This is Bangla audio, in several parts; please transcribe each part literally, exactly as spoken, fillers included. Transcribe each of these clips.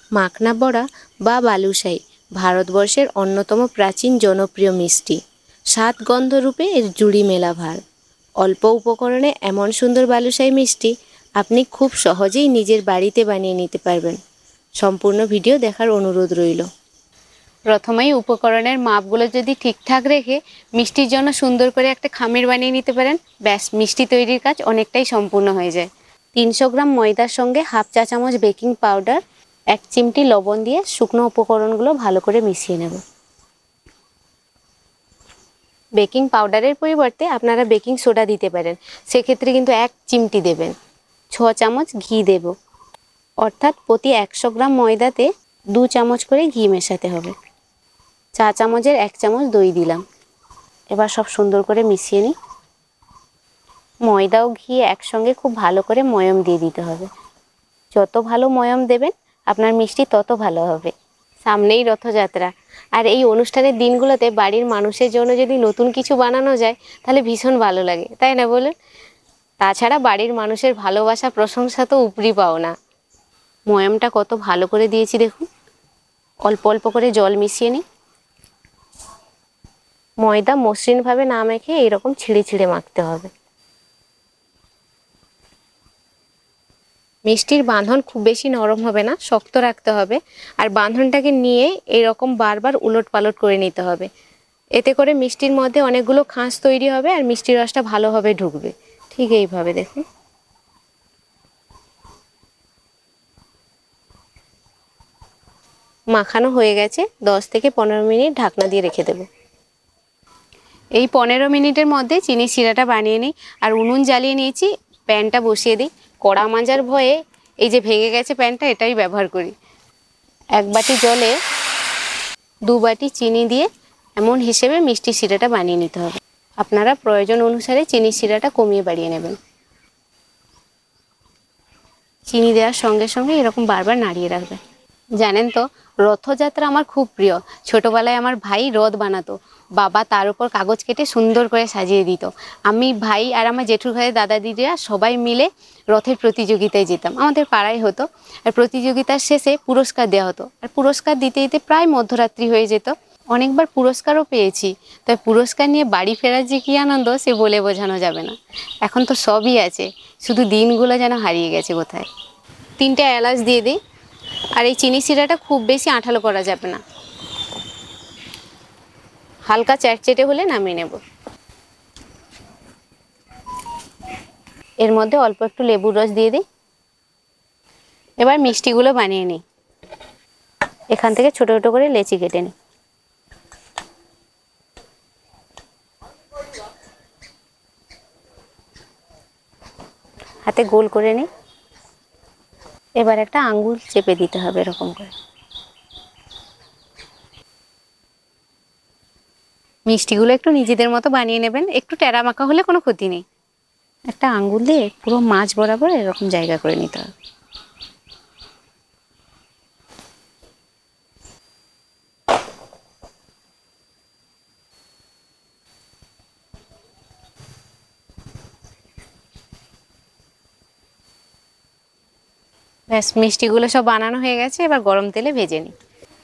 মাখনা বড়া বা বালুশাই ভারতবর্ষের অন্যতম প্রাচীন জনপ্রিয় মিষ্টি। স্বাদ গন্ধ রূপে এর জুড়ি মেলা ভার। অল্প উপকরণে এমন সুন্দর বালুশাই মিষ্টি আপনি খুব সহজেই নিজের বাড়িতে বানিয়ে নিতে পারবেন। সম্পূর্ণ ভিডিও দেখার অনুরোধ রইল। প্রথমেই উপকরণের মাপগুলো যদি ঠিকঠাক রেখে মিষ্টির জন্য সুন্দর করে একটা খামির বানিয়ে নিতে পারেন, ব্যাস মিষ্টি তৈরির কাজ অনেকটাই সম্পূর্ণ হয়ে যায়। তিনশো গ্রাম ময়দার সঙ্গে হাফ চা চামচ বেকিং পাউডার, এক চিমটি লবণ দিয়ে শুকনো উপকরণগুলো ভালো করে মিশিয়ে নেব। বেকিং পাউডারের পরিবর্তে আপনারা বেকিং সোডা দিতে পারেন, সেক্ষেত্রে কিন্তু এক চিমটি দেবেন। ছ চামচ ঘি দেব, অর্থাৎ প্রতি একশো গ্রাম ময়দাতে দু চামচ করে ঘি মেশাতে হবে। চা চামচের এক চামচ দই দিলাম। এবার সব সুন্দর করে মিশিয়ে নিই। ময়দা ও ঘি একসঙ্গে খুব ভালো করে ময়ম দিয়ে দিতে হবে। যত ভালো ময়ম দেবেন আপনার মিষ্টি তত ভালো হবে। সামনেই রথযাত্রা, আর এই অনুষ্ঠানের দিনগুলোতে বাড়ির মানুষের জন্য যদি নতুন কিছু বানানো যায় তাহলে ভীষণ ভালো লাগে, তাই না বলুন? তাছাড়া বাড়ির মানুষের ভালোবাসা প্রশংসা তো উপরি পাওনা। ময়মটা কত ভালো করে দিয়েছি দেখুন। অল্প অল্প করে জল মিশিয়ে নিই। ময়দা মসৃণভাবে না মেখে এইরকম ছিঁড়ে ছিঁড়ে মাখতে হবে। মিষ্টির বাঁধন খুব বেশি নরম হবে না, শক্ত রাখতে হবে। আর বাঁধনটাকে নিয়ে এরকম বারবার উলট পালট করে নিতে হবে। এতে করে মিষ্টির মধ্যে অনেকগুলো খাঁজ তৈরি হবে আর মিষ্টির রসটা ভালোভাবে ঢুকবে। ঠিক এইভাবে দেখুন। মাখানো হয়ে গেছে। দশ থেকে পনেরো মিনিট ঢাকনা দিয়ে রেখে দেব। এই পনেরো মিনিটের মধ্যে চিনি শিরাটা বানিয়ে নিই। আর উনুন জ্বালিয়ে নিয়েছি, প্যানটা বসিয়ে দিই। কড়া মাজার ভয়ে এই যে ভেঙে গেছে প্যানটা, এটাই ব্যবহার করি। এক বাটি জলে দু বাটি চিনি দিয়ে এমন হিসেবে মিষ্টি শিরাটা বানিয়ে নিতে হবে। আপনারা প্রয়োজন অনুসারে চিনি শিরাটা কমিয়ে বাড়িয়ে নেবেন। চিনি দেওয়ার সঙ্গে সঙ্গে এরকম বারবার নাড়িয়ে রাখবেন। জানেন তো, রথযাত্রা আমার খুব প্রিয়। ছোটবেলায় আমার ভাই রথ বানাতো, বাবা তার উপর কাগজ কেটে সুন্দর করে সাজিয়ে দিত। আমি, ভাই আর আমার জেঠুর ঘরে দাদা দিদিরা সবাই মিলে রথের প্রতিযোগিতায় যেতাম। আমাদের পাড়ায় হতো। আর প্রতিযোগিতার শেষে পুরস্কার দেওয়া হতো। আর পুরস্কার দিতে দিতে প্রায় মধ্যরাত্রি হয়ে যেত। অনেকবার পুরস্কারও পেয়েছি। তাই পুরস্কার নিয়ে বাড়ি ফেরার যে কী আনন্দ সে বলে বোঝানো যাবে না। এখন তো সবই আছে, শুধু দিনগুলো যেন হারিয়ে গেছে কোথায়। তিনটে এলাচ দিয়ে দিই। আর এই চিনি শিরাটা খুব বেশি আঠালো করা যাবে না, হালকা চ্যাটচেটে হলে নামিয়ে নেব। এর মধ্যে অল্প একটু লেবুর রস দিয়ে দিই। এবার মিষ্টিগুলো বানিয়ে নিই। এখান থেকে ছোট ছোট করে লেচি কেটে নিই। হাতে গোল করে নিই। এবার একটা আঙ্গুল চেপে দিতে হবে এরকম করে। মিষ্টিগুলো একটু নিজেদের মতো বানিয়ে নেবেন, একটু টেরা মাখা হলে কোনো ক্ষতি নেই। একটা আঙ্গুল দিয়ে পুরো মাছ বরাবর এরকম জায়গা করে নিতে হবে। ব্যাস মিষ্টিগুলো সব বানানো হয়ে গেছে। এবার গরম তেলে ভেজে নিই।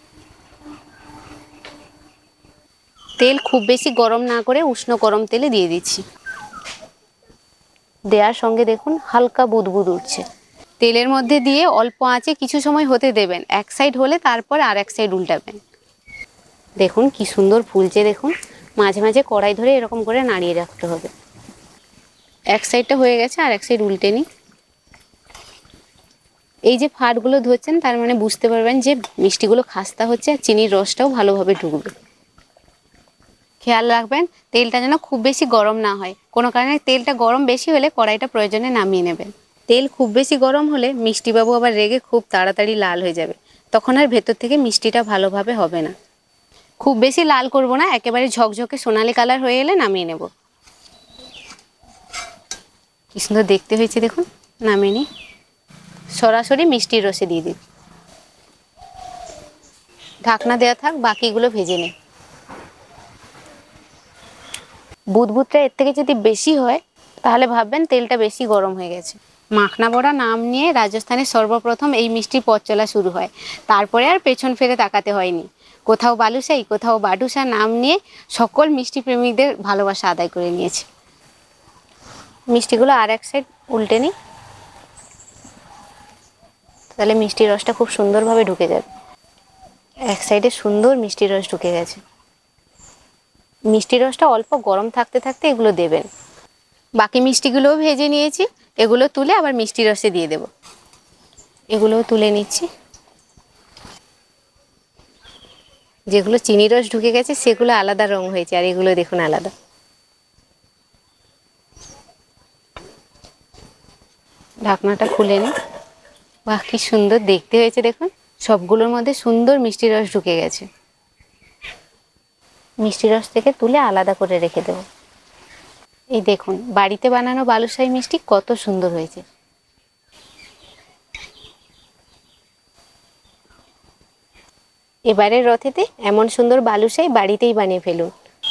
তেল খুব বেশি গরম না করে উষ্ণ গরম তেলে দিয়ে দিচ্ছি। দেওয়ার সঙ্গে দেখুন হালকা বুদবুদ উঠছে। তেলের মধ্যে দিয়ে অল্প আঁচে কিছু সময় হতে দেবেন। এক সাইড হলে তারপর আর এক সাইড উল্টাবেন। দেখুন কি সুন্দর ফুলছে। দেখুন মাঝে মাঝে কড়াই ধরে এরকম করে নাড়িয়ে রাখতে হবে। এক সাইডটা হয়ে গেছে, আর এক সাইড উল্টে নিই। এই যে ফাটগুলো ধরছেন তার মানে বুঝতে পারবেন যে মিষ্টিগুলো খাস্তা হচ্ছে আর চিনির রসটাও ভালোভাবে ঢুকবে। খেয়াল রাখবেন তেলটা যেন খুব বেশি গরম না হয়। কোনো কারণে তেলটা গরম বেশি হলে কড়াইটা প্রয়োজনে নামিয়ে নেবেন। তেল খুব বেশি গরম হলে মিষ্টিবাবু আবার রেগে খুব তাড়াতাড়ি লাল হয়ে যাবে, তখন আর ভেতর থেকে মিষ্টিটা ভালোভাবে হবে না। খুব বেশি লাল করব না, একেবারে ঝকঝকে সোনালি কালার হয়ে এলে নামিয়ে নেব। কি সুন্দর দেখতে হয়েছে দেখুন। নামিয়ে নিই। সরাসরি মিষ্টির রসে দিয়ে দিই। ঢাকনা দেওয়া থাক, বাকিগুলো ভেজে নিই। বুদবুদটা এর থেকে যদি বেশি হয় তাহলে ভাববেন তেলটা বেশি গরম হয়ে গেছে। মাখনা বড়া নাম নিয়ে রাজস্থানে সর্বপ্রথম এই মিষ্টির পথ চলা শুরু হয়। তারপরে আর পেছন ফিরে তাকাতে হয়নি। কোথাও বালুশাহী, কোথাও বাডুশা নাম নিয়ে সকল মিষ্টি প্রেমিকদের ভালোবাসা আদায় করে নিয়েছে। মিষ্টিগুলো আর এক সাইড উল্টে নিই, তাহলে মিষ্টির রসটা খুব সুন্দরভাবে ঢুকে যাবে। এক সাইডে সুন্দর মিষ্টির রস ঢুকে গেছে। মিষ্টির রসটা অল্প গরম থাকতে থাকতে এগুলো দেবেন। বাকি মিষ্টিগুলোও ভেজে নিয়েছি, এগুলো তুলে আবার মিষ্টি রসে দিয়ে দেব। এগুলোও তুলে নিচ্ছি। যেগুলো চিনি রস ঢুকে গেছে সেগুলো আলাদা রং হয়েছে, আর এগুলো দেখুন আলাদা। ঢাকনাটা খুলে নিই। বাহ, কি সুন্দর দেখতে হয়েছে দেখুন। সবগুলোর মধ্যে সুন্দর মিষ্টি রস ঢুকে গেছে। মিষ্টি রস থেকে তুলে আলাদা করে রেখে দেব। এই দেখুন বাড়িতে বানানো বালুশাহী মিষ্টি কত সুন্দর হয়েছে। এবারের রথেতে এমন সুন্দর বালুশাহী বাড়িতেই বানিয়ে ফেলুন।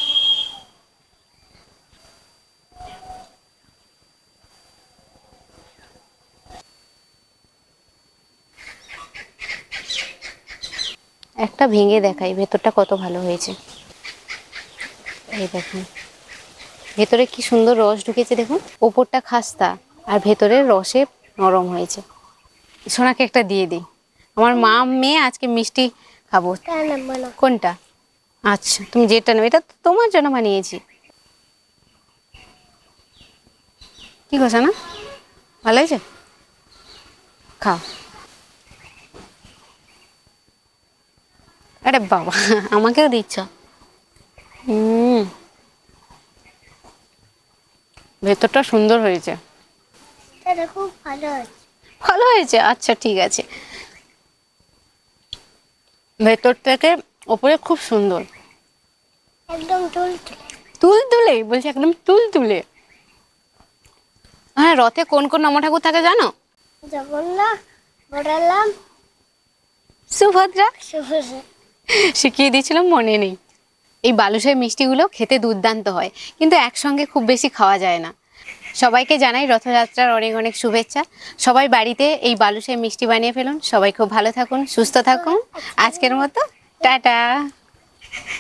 একটা ভেঙে দেখাই ভেতরটা কত ভালো হয়েছে। এই দেখুন ভেতরে কি সুন্দর রস ঢুকেছে দেখুন। ওপরটা খাস্তা আর ভেতরের রসে নরম হয়েছে। সোনাকে একটা দিয়ে দিই। আমার মা মেয়ে আজকে মিষ্টি খাবো। কোনটা? আচ্ছা তুমি যেটা নেবে, এটা তো তোমার জন্য বানিয়েছি। কি কথা না ভালো হয়েছে, খাও। আরে বাবা, আমাকেও দিচ্ছ। হুম, ভেতরটা সুন্দর হয়েছে। খুব ভালো হয়েছে। ভালো হয়েছে, আচ্ছা ঠিক আছে। ভেতর থেকে ওপরে খুব সুন্দর, একদম তুল তুল তুলে বলছি, একদম তুল তুলে। হ্যাঁ, রথে কোন কোন নম ঠাকুর থাকে জানো? জগন্নাথ, বলরাম, সুভদ্রা। সুভদ্রা। শিখিয়ে দিয়েছিলাম, মনে নেই। এই বালুশাহী মিষ্টিগুলো খেতে দুর্দান্ত হয়, কিন্তু একসঙ্গে খুব বেশি খাওয়া যায় না। সবাইকে জানাই রথযাত্রার অনেক অনেক শুভেচ্ছা। সবাই বাড়িতে এই বালুশাহী মিষ্টি বানিয়ে ফেলুন। সবাই খুব ভালো থাকুন, সুস্থ থাকুন। আজকের মতো টাটা।